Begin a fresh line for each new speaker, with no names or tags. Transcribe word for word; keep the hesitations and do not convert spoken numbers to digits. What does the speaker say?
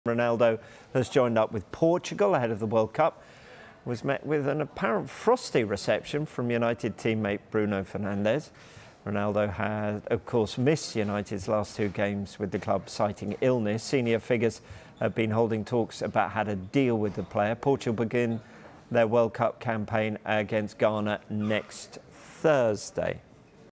Ronaldo has joined up with Portugal ahead of the World Cup, was met with an apparent frosty reception from United teammate Bruno Fernandes. Ronaldo had, of course, missed United's last two games with the club, citing illness. Senior figures have been holding talks about how to deal with the player. Portugal begin their World Cup campaign against Ghana next Thursday.